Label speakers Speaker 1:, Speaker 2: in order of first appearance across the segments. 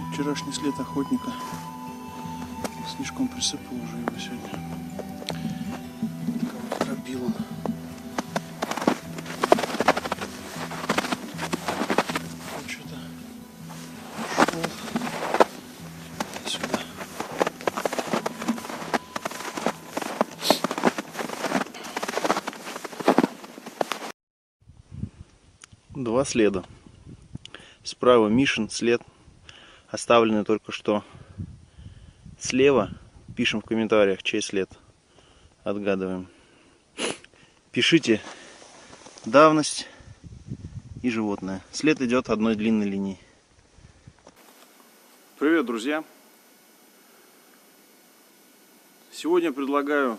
Speaker 1: Вчерашний след охотника. Слишком присыпал уже его сегодня. Кого-то пробил он. Что-то шел сюда. Два следа. Справа Мишин след, оставленный только что. Слева пишем в комментариях, чей след. Отгадываем. Пишите давность и животное. След идет одной длинной линией. Привет, друзья! Сегодня предлагаю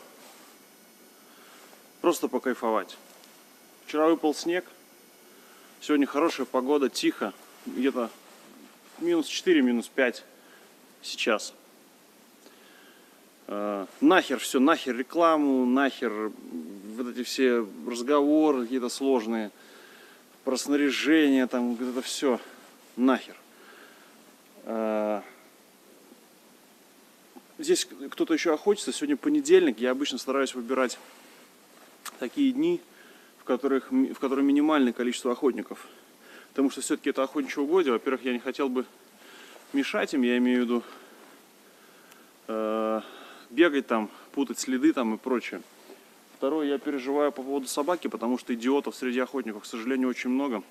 Speaker 1: просто покайфовать. Вчера выпал снег. Сегодня хорошая погода, тихо. Где-то минус 4, минус 5 сейчас. Нахер все, нахер рекламу, нахер вот эти все разговоры какие-то сложные про снаряжение, там вот это все нахер. Здесь кто-то еще охотится. Сегодня понедельник. Я обычно стараюсь выбирать такие дни, в которые минимальное количество охотников. Потому что все-таки это охотничье угодье. Во-первых, я не хотел бы мешать им, я имею в виду бегать там, путать следы там и прочее. Второе, я переживаю по поводу собаки, потому что идиотов среди охотников, к сожалению, очень много.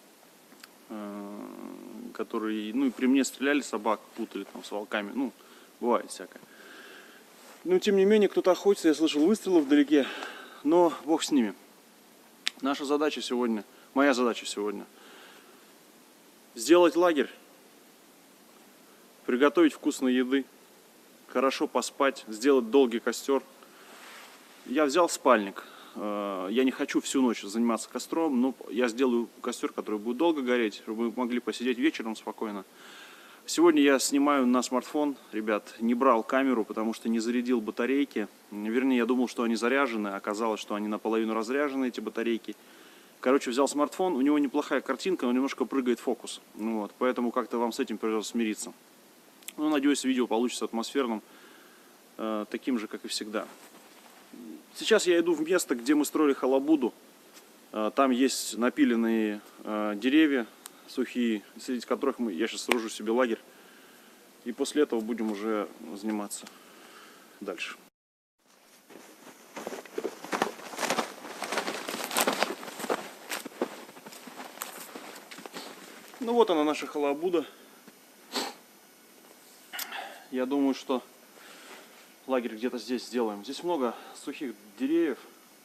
Speaker 1: Которые, ну и при мне стреляли собак, путали там с волками, ну, бывает всякое. Но тем не менее, кто-то охотится, я слышал выстрелы вдалеке, но бог с ними. Наша задача сегодня, моя задача сегодня, сделать лагерь, приготовить вкусной еды, хорошо поспать, сделать долгий костер. Я взял спальник. Я не хочу всю ночь заниматься костром, но я сделаю костер, который будет долго гореть, чтобы вы могли посидеть вечером спокойно. Сегодня я снимаю на смартфон, ребят, не брал камеру, потому что не зарядил батарейки. Вернее, я думал, что они заряжены, оказалось, что они наполовину разряжены, эти батарейки. Короче, взял смартфон, у него неплохая картинка, но немножко прыгает фокус. Вот, поэтому как-то вам с этим придется смириться. Ну, надеюсь, видео получится атмосферным, таким же, как и всегда. Сейчас я иду в место, где мы строили халабуду. Там есть напиленные деревья сухие, среди которых я сейчас сооружу себе лагерь. И после этого будем уже заниматься дальше. Ну вот она, наша халабуда. Я думаю, что лагерь где-то здесь сделаем. Здесь много сухих деревьев.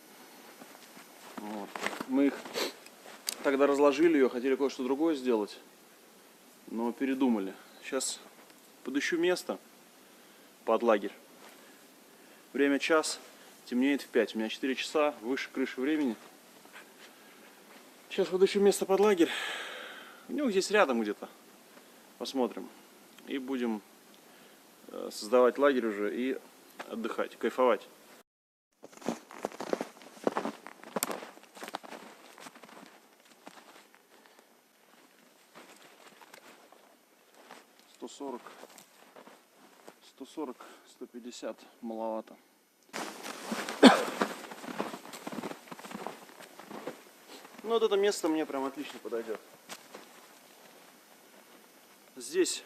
Speaker 1: Вот. Мы их тогда разложили ее, хотели кое-что другое сделать, но передумали. Сейчас подыщу место под лагерь. Время час, темнеет в 5. У меня 4 часа, выше крыши времени. Сейчас подыщу место под лагерь. Ну, здесь рядом где-то. Посмотрим. И будем создавать лагерь уже и отдыхать, кайфовать. $140, $150 маловато. Ну вот это место мне прям отлично подойдет. Здесь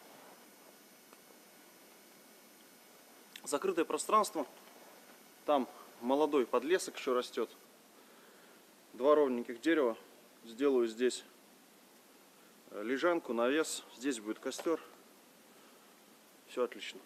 Speaker 1: закрытое пространство. Там молодой подлесок еще растет. 2 ровненьких дерева. Сделаю здесь лежанку, навес. Здесь будет костер. Все отлично.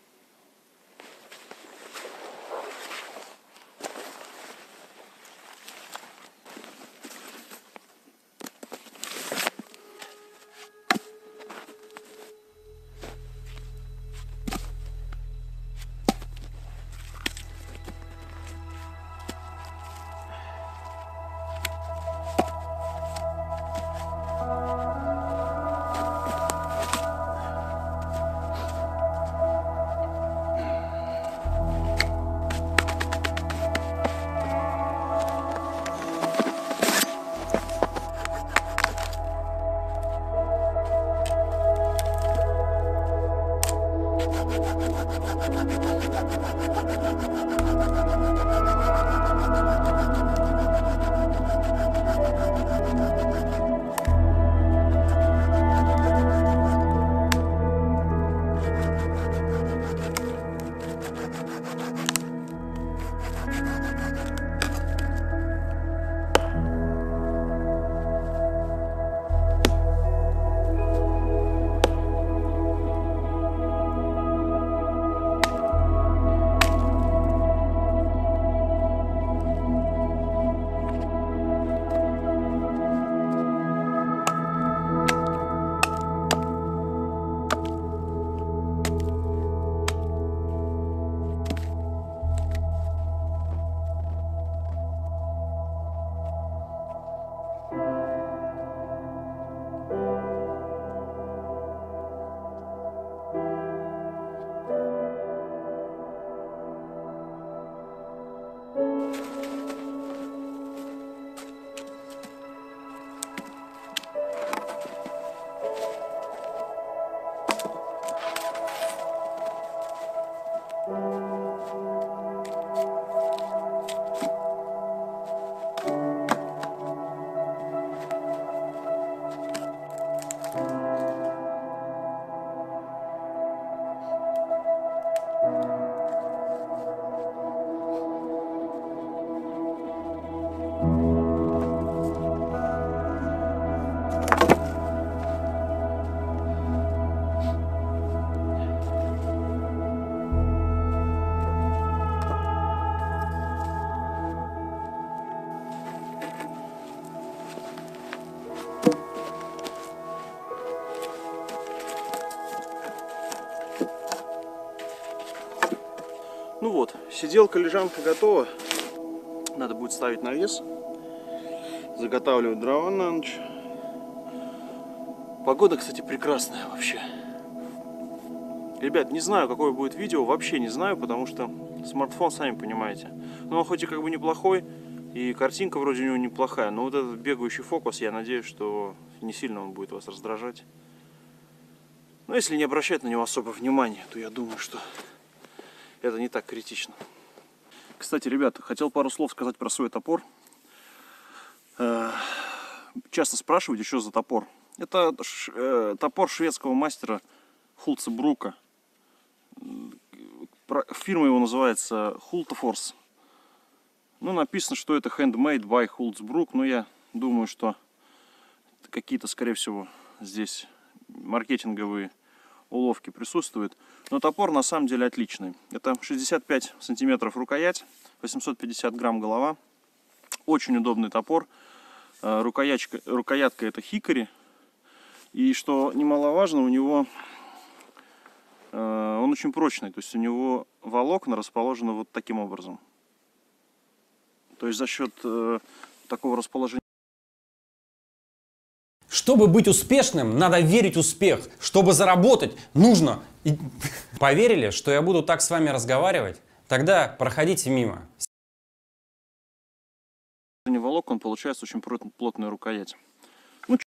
Speaker 1: Ну вот, сиделка, лежанка готова. Надо будет ставить навес, заготавливать дрова на ночь. Погода, кстати, прекрасная вообще. Ребят, не знаю, какое будет видео, вообще не знаю, потому что смартфон, сами понимаете. Но он хоть и как бы неплохой, и картинка вроде у него неплохая, но вот этот бегающий фокус, я надеюсь, что не сильно он будет вас раздражать. Но если не обращать на него особо внимания, то я думаю, что это не так критично. Кстати, ребята, хотел пару слов сказать про свой топор. Часто спрашиваете, что за топор. Это топор шведского мастера Хулцебрука. Фирма его называется Hultafors. Ну, написано, что это handmade by Hultzbruck, но я думаю, что какие-то, скорее всего, здесь маркетинговые уловки присутствуют. Но топор на самом деле отличный. Это 65 сантиметров рукоять, 850 грамм голова. Очень удобный топор. Рукоятка это хикори. И что немаловажно, у него он очень прочный. То есть у него волокна расположены вот таким образом. То есть за счет такого расположения.
Speaker 2: Чтобы быть успешным, надо верить в успех. Чтобы заработать, нужно... Поверили, что я буду так с вами разговаривать? Тогда проходите мимо.
Speaker 1: Волокон получается очень плотная рукоять.